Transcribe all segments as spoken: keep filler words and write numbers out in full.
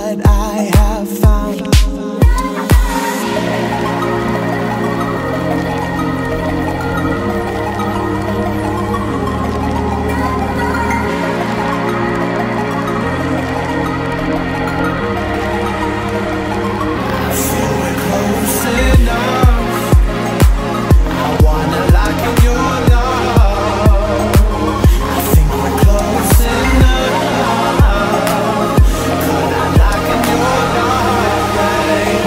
what I have found. I feel we're close enough. I wanna lock in your love. I think we're close enough. Could I lock in your love, baby?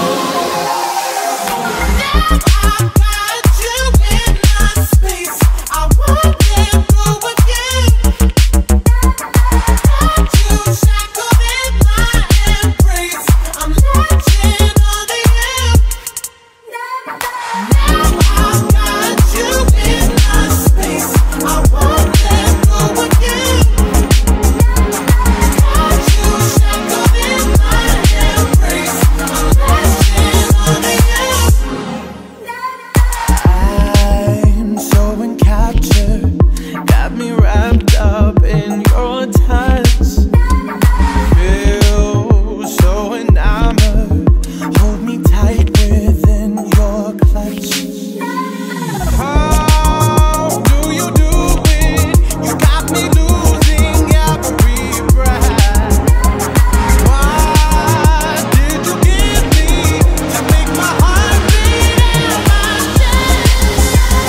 Now I got you in my space. I won't let go again. Got you shackled in my embrace. I'm latching on to you. Now I got you in my space. I won't let go again. Got you shackled in my embrace. I'm latching on to you. I'm so encaptured, got me wrapped up in your touch. Feel so enamored, hold me tight within your clutch. How do you do it? You got me losing every breath. What did you give me to make my heart beat in my chest?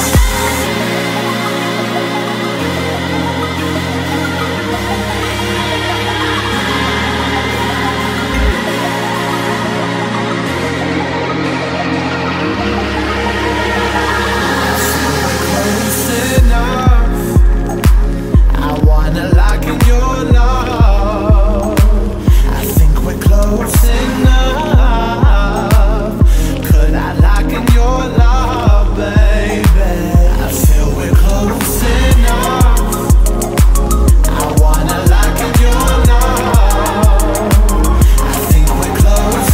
Close enough. I wanna lock in your love. I think we're close enough. Could I lock in your love, baby? I feel we're close enough. I wanna lock in your love. I think we're close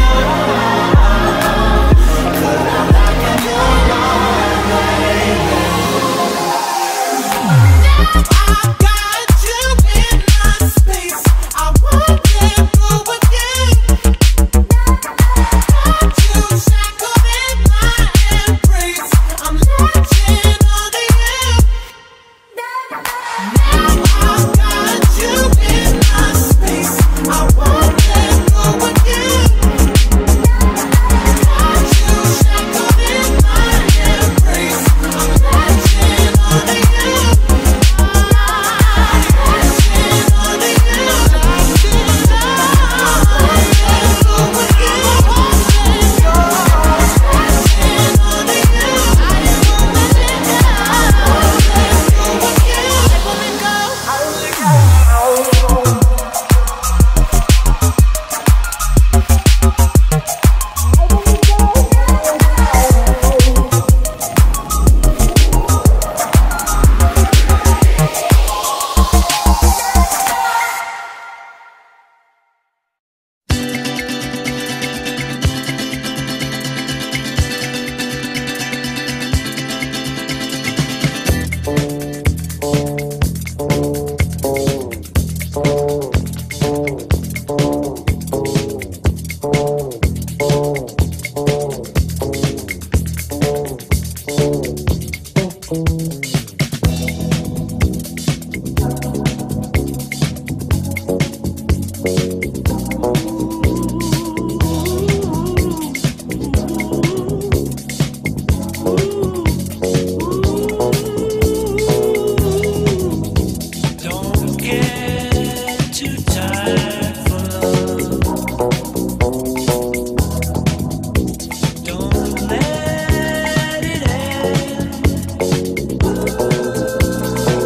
enough. Could I lock in your love, baby? I got you in my space. I won't let go again. Got you shackled in my embrace. I'm latching on to you. Now I got you in my space. I won't let go again. Got you shackled in my embrace. I'm latching on to you.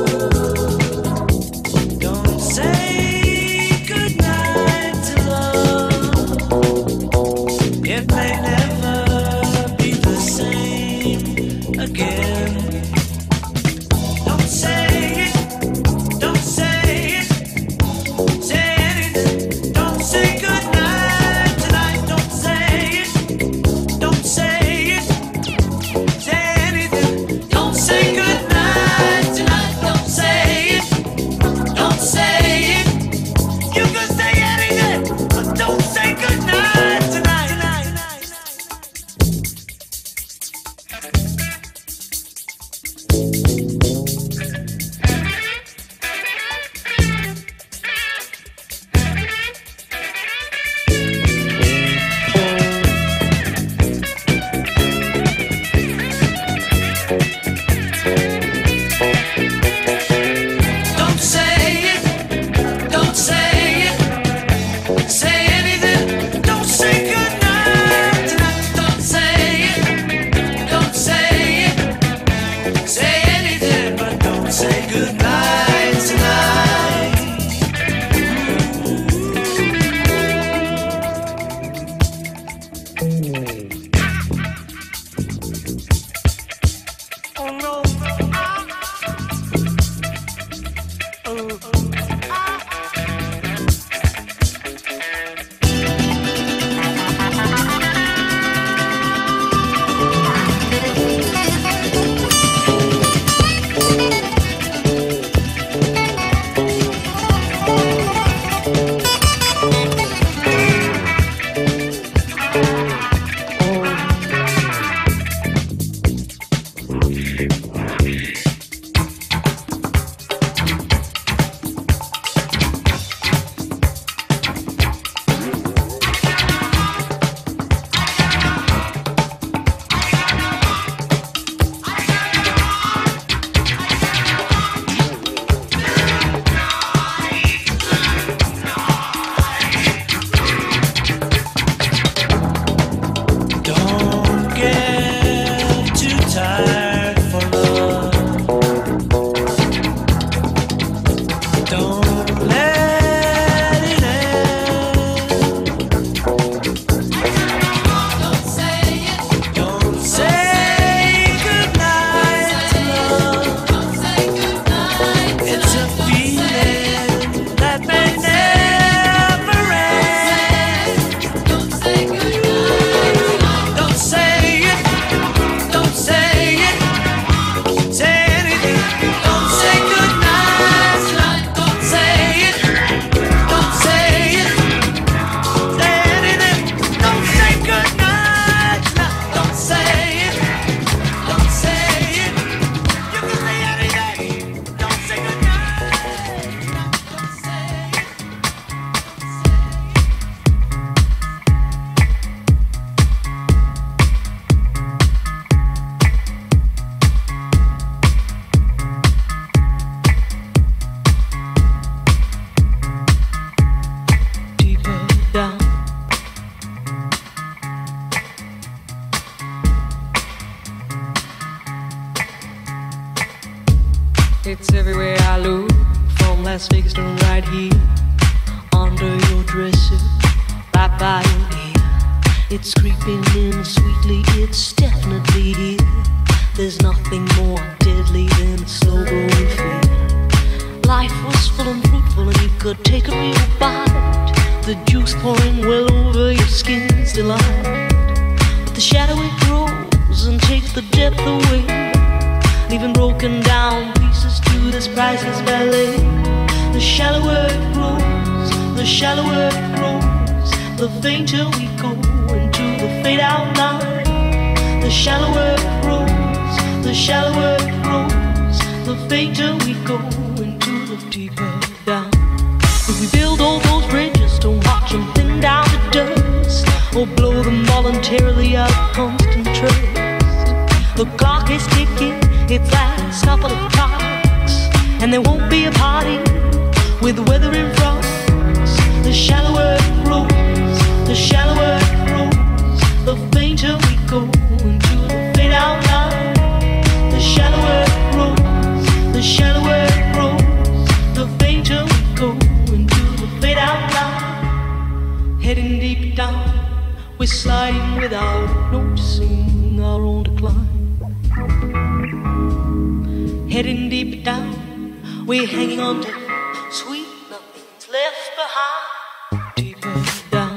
Say goodnight to love. down. It's everywhere I look, from Las Vegas to right here, under your dresser, right by your ear. It's creeping in sweetly, it's definitely here. There's nothing more deadly than a slow growing fear. Life was full and fruitful and you could take a real bite. The juice pouring well over your skin's delight. But the shadow it grows and takes the depth away, leaving broken down pieces to this priceless ballet. The shallower it grows, the shallower it grows, the fainter we go into the fade out line. The shallower it grows, the shallower it grows, the fainter we go into the deeper down. If we build all those bridges to watch them thin down to dust, or blow them voluntarily out of constant trust, the clock is ticking its last couple of clocks, and there won't be a party with the weather in front. The shallower it grows, the shallower it grows, the fainter we go into the fade out line. The shallower it grows, the shallower it grows, the fainter we go into the fade out line. Heading deep down, we're sliding without noticing our own decline. Heading deep down, we're hanging on to sweet nothing's left behind. Deeper down.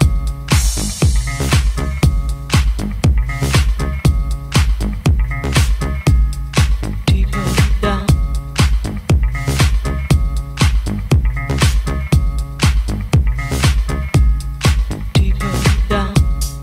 Deeper down. Deeper down.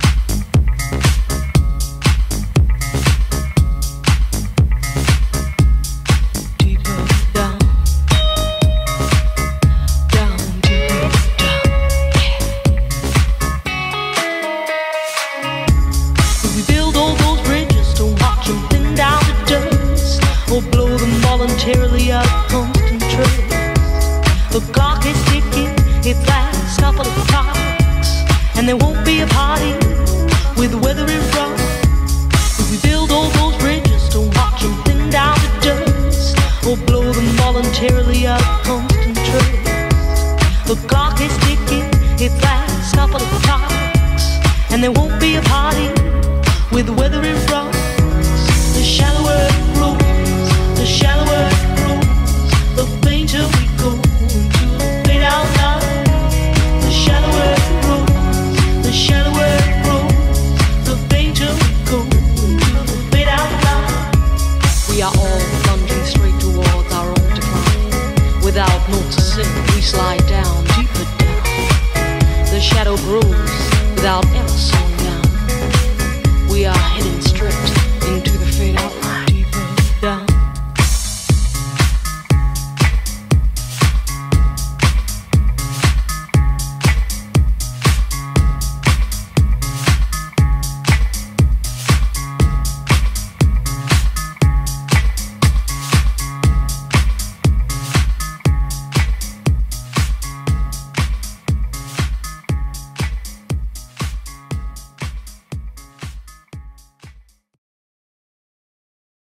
Voluntarily out of constant trust. The clock is ticking its last couple of clocks, and there won't be a party with the weather in front. If we build all those bridges to watch them thin down to dust, or blow them voluntarily out of constant trust. The clock is ticking its last couple of clocks, and there won't be a party with the weather in front. The shallower it grows, the shallower it grows, the fainter we go into the fade out line. The shallower it grows, the shallower it grows, the fainter we go into the fade out line. We are all plunging straight towards our own decline. Without noticing, we slide down, deeper down. The shadow grows without